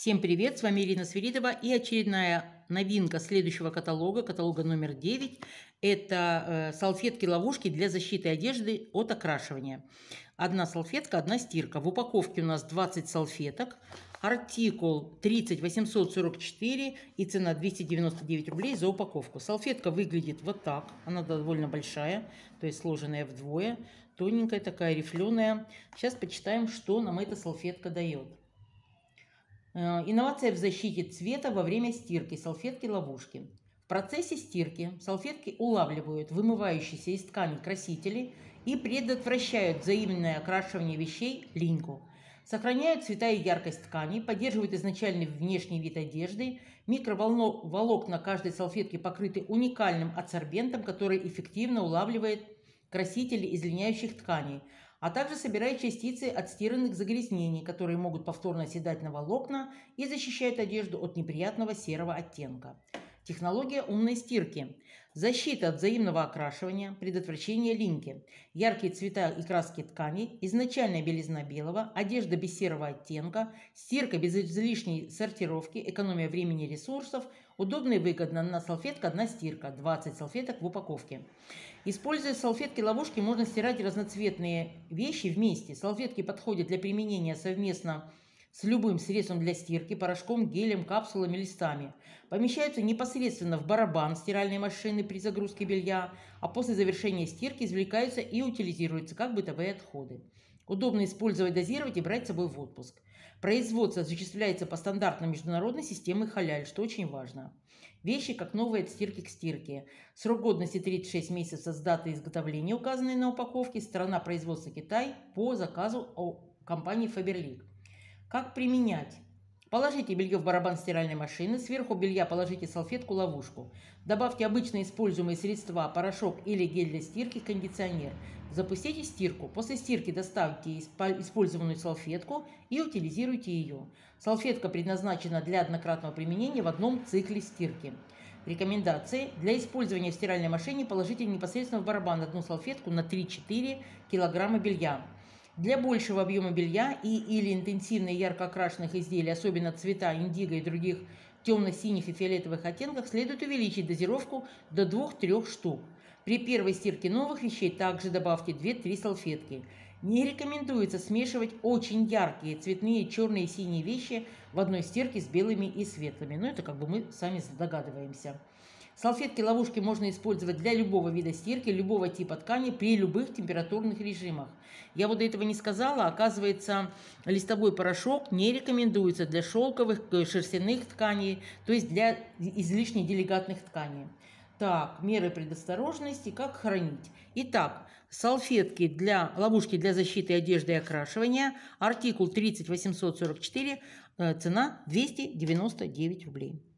Всем привет, с вами Ирина Свиридова и очередная новинка следующего каталога номер 9. Это салфетки-ловушки для защиты одежды от окрашивания. Одна салфетка, одна стирка. В упаковке у нас 20 салфеток, артикул 30844 и цена 299 рублей за упаковку. Салфетка выглядит вот так, она довольно большая, то есть сложенная вдвое, тоненькая такая, рифленая. Сейчас почитаем, что нам эта салфетка дает. Инновация в защите цвета во время стирки салфетки-ловушки. В процессе стирки салфетки улавливают вымывающиеся из ткани красители и предотвращают взаимное окрашивание вещей, линьку. Сохраняют цвета и яркость ткани, поддерживают изначальный внешний вид одежды. Микроволокна каждой салфетки покрыты уникальным адсорбентом, который эффективно улавливает красители из линяющих тканей, а также собирает частицы от стиранных загрязнений, которые могут повторно оседать на волокна и защищают одежду от неприятного серого оттенка. Технология умной стирки. Защита от взаимного окрашивания, предотвращение линьки, яркие цвета и краски тканей, изначальная белизна белого, одежда без серого оттенка, стирка без излишней сортировки, экономия времени и ресурсов, удобно и выгодно. На салфетка одна стирка, 20 салфеток в упаковке. Используя салфетки-ловушки, можно стирать разноцветные вещи вместе. Салфетки подходят для применения совместно с любым средством для стирки, порошком, гелем, капсулами, листами. Помещаются непосредственно в барабан стиральной машины при загрузке белья, а после завершения стирки извлекаются и утилизируются как бытовые отходы. Удобно использовать, дозировать и брать с собой в отпуск. Производство осуществляется по стандартам международной системы халяль, что очень важно. Вещи как новые от стирки к стирке. Срок годности 36 месяцев с даты изготовления, указанной на упаковке. Страна производства Китай по заказу компании Faberlic. Как применять? Положите белье в барабан стиральной машины, сверху белья положите салфетку-ловушку. Добавьте обычно используемые средства, порошок или гель для стирки, кондиционер. Запустите стирку. После стирки доставьте использованную салфетку и утилизируйте ее. Салфетка предназначена для однократного применения в одном цикле стирки. Рекомендации. Для использования в стиральной машине положите непосредственно в барабан одну салфетку на 3-4 кг белья. Для большего объема белья или интенсивно и ярко окрашенных изделий, особенно цвета индиго и других темно-синих и фиолетовых оттенков, следует увеличить дозировку до 2-3 штук. При первой стирке новых вещей также добавьте 2-3 салфетки. Не рекомендуется смешивать очень яркие цветные, черные и синие вещи в одной стирке с белыми и светлыми. Но это мы сами догадываемся. Салфетки-ловушки можно использовать для любого вида стирки, любого типа ткани при любых температурных режимах. Я до этого не сказала, оказывается, листовой порошок не рекомендуется для шелковых, шерстяных тканей, то есть для излишне деликатных тканей. Так, меры предосторожности, как хранить. Итак, ловушки для защиты одежды и окрашивания, артикул 30844, цена 299 рублей.